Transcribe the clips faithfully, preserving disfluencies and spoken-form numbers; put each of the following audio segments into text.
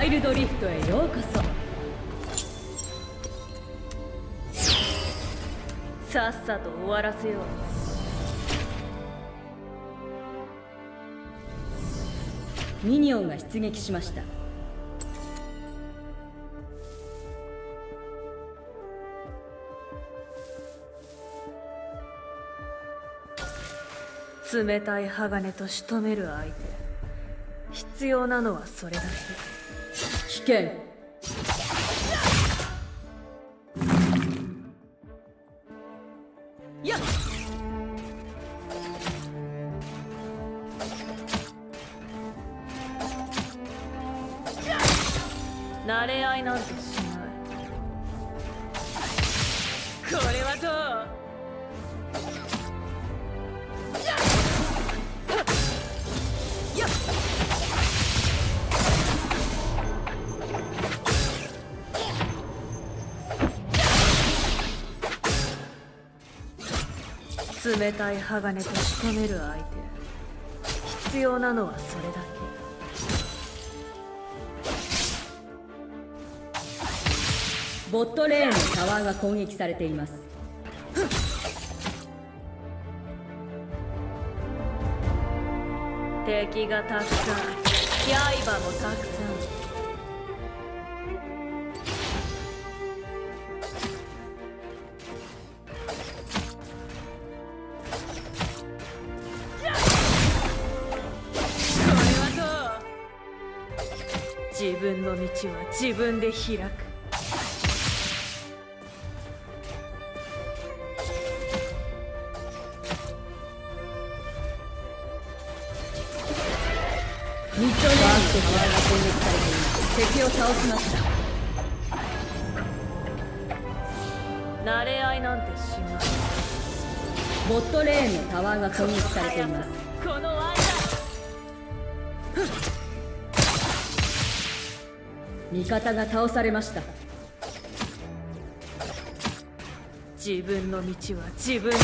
イルドリフトへようこそ。さっさと終わらせよう。ミニオンが出撃しました。冷たい鋼と仕留める相手、必要なのはそれだけ。危険。やっ慣れ合いなんてしない。これはどう？冷たい鋼と仕留める相手、必要なのはそれだけ。ボットレーンのタワーが攻撃されています。敵がたくさん、刃もたくさん。自分の道は自分で開く。ミッドレーンのタワーが攻撃されています。敵を倒しました。慣れ合いなんてしない。ボットレーンのタワーが攻撃されています。この間味方が倒されました。自分の道は自分で開く。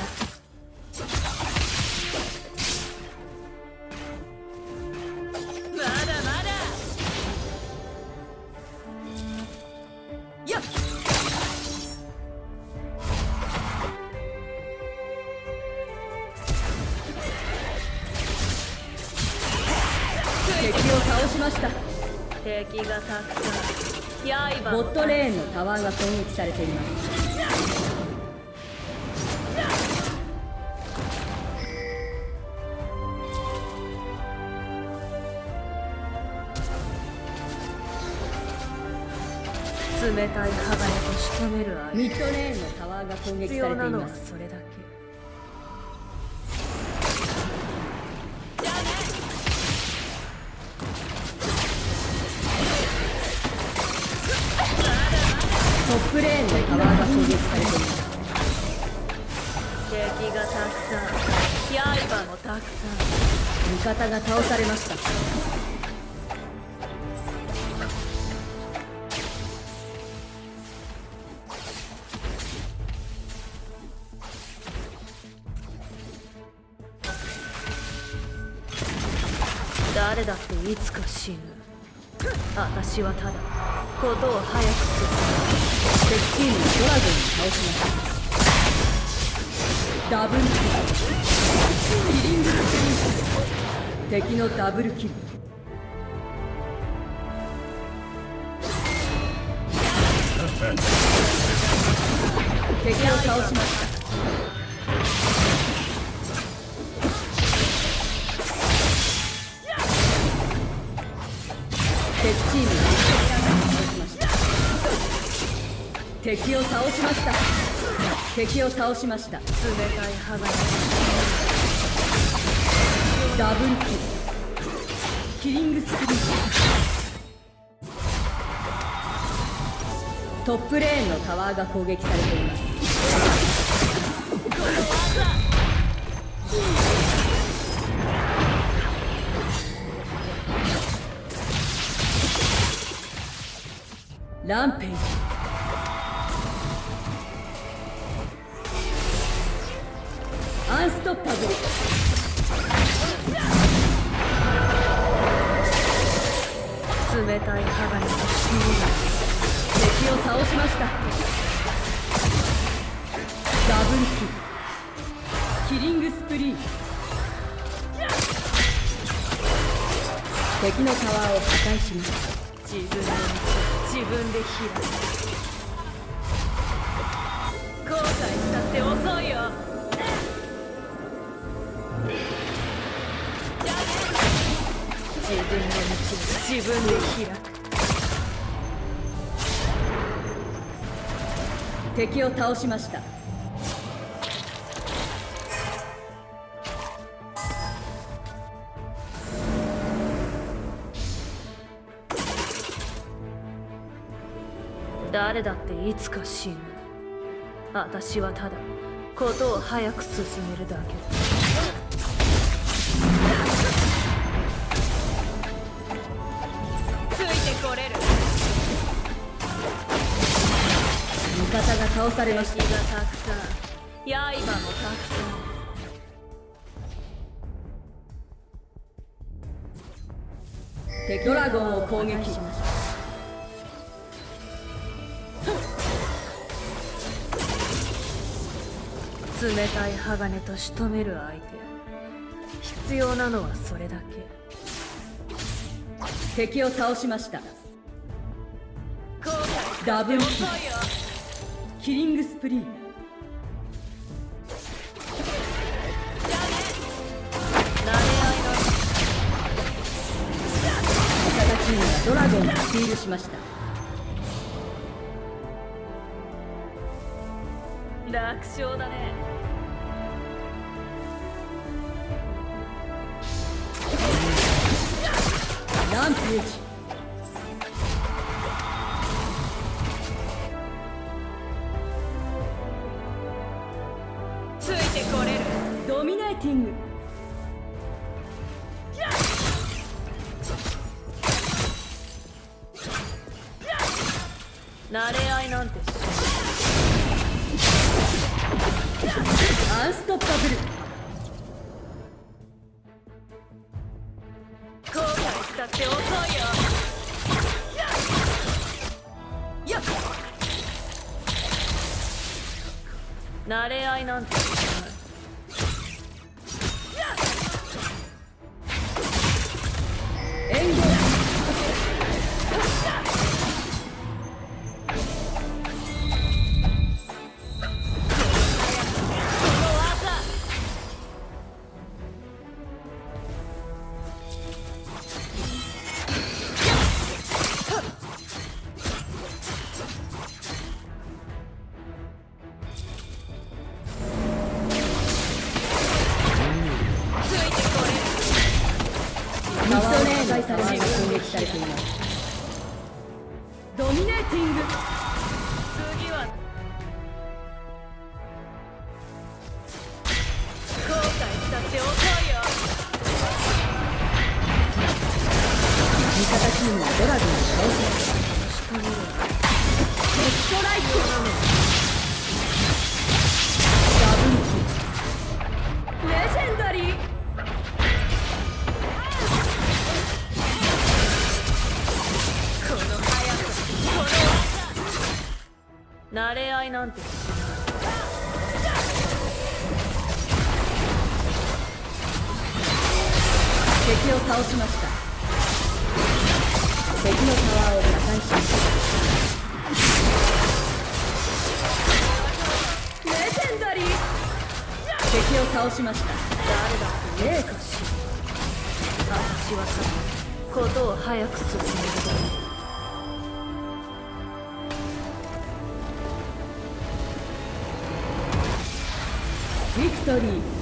まだまだ。やっ敵を倒しました。敵がたくさん。刃。ボットレーンのタワーが攻撃されています。冷たい鋼と仕留める相手。ミッドレーンのタワーが攻撃されています。必要なのはそれだけ。トップレーンのタワーが攻撃されています。敵がたくさん、刃もたくさん。味方が倒されました。誰だっていつか死ぬ。私はただことを早く進む。敵チームのドラゴンに倒しました。ダブルキル。キリングス敵のダブルキル。敵を倒しました。敵チームが敵を倒しました。敵を倒しました。冷たい鋼。ダブルキル。キリングスクリーン。トップレーンのタワーが攻撃されています。ランページ。アンストッパブル。 冷たい鋼の敵を倒しました。ダブルキル、キリングスプリー。敵のタワーを破壊します。自分の道自分で開く。後悔したって遅いよ。自分の道自分で開く。敵を倒しました。誰だっていつか死ぬ。私はただことを早く進めるだけだ。ついてこれる。味方が倒されました。敵がたくさん、刃もたくさん。敵ドラゴンを攻撃しました。冷たい鋼と仕留める相手。必要なのはそれだけ。敵を倒しました。ダブルキル、キリングスプリー。味方チームがドラゴンをスティールしました。楽勝だね。ランページ。ついてこれる。ドミネーティング。慣れ合いなんてアンストッパブル。後悔したって遅いよ。やっ慣れ合いなんて援護。ミッドレーンが破壊されました。攻撃されています。ドミネーティング。次は後悔したって遅いよ。味方チームはドラゴンを倒しました。ヘッドライト。ダブルキル、レジェンダリー。慣れ合いなんて敵を倒しました。敵のタワーを破壊しました。レジェンダリー。敵を倒しました。誰だってねえかしら。私はさ、ことを早く進めるだけ。ビクトリー。